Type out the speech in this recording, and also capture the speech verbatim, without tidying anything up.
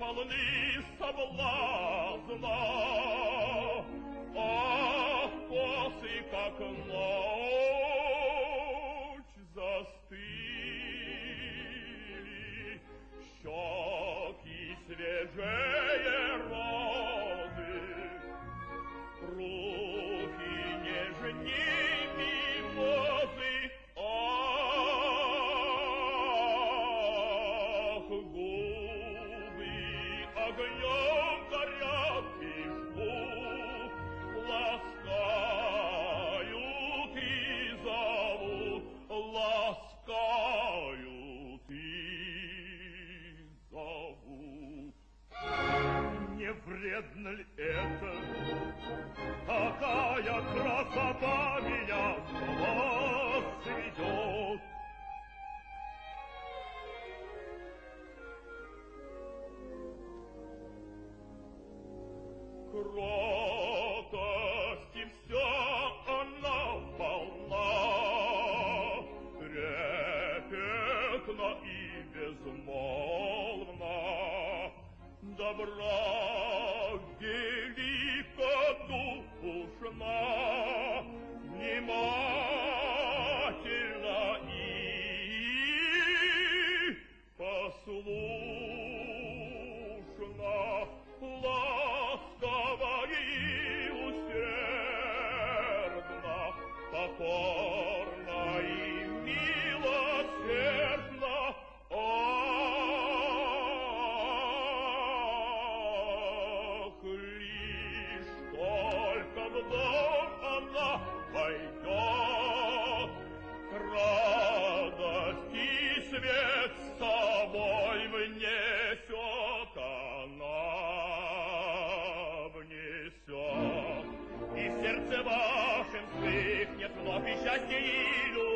полны соблазна. Ах, косы, как ночь, застыли, щеки свежее розы, руки нежней мимозы. Ах, губы огнем горят и жгут, ласкают и зовут, ласкают и зовут. Не вредно ли это? Какая красота меня с вас сведет! Кротости вся она полна, трепетна и безмолвна, добра великодушна, внимательна и послушна, ласкова и усердна, покорна и милосердна. Ах, лишь только в дом она войдет, радость и свет с собой внесет она, внесет, и в сердце вашем вспыхнет вновь и счастье, и любовь.